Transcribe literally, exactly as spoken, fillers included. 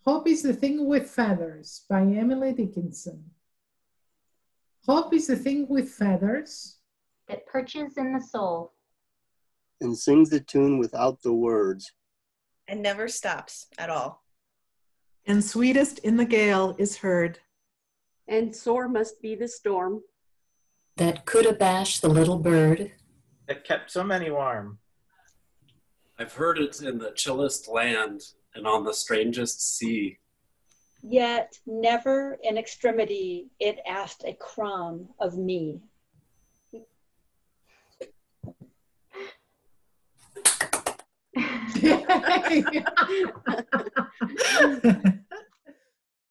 Hope is the thing with feathers by Emily Dickinson. Hope is the thing with feathers that perches in the soul and sings the tune without the words and never stops at all. And sweetest in the gale is heard. And sore must be the storm that could abash the little bird that kept so many warm. I've heard it in the chillest land and on the strangest sea. Yet never in extremity it asked a crumb of me.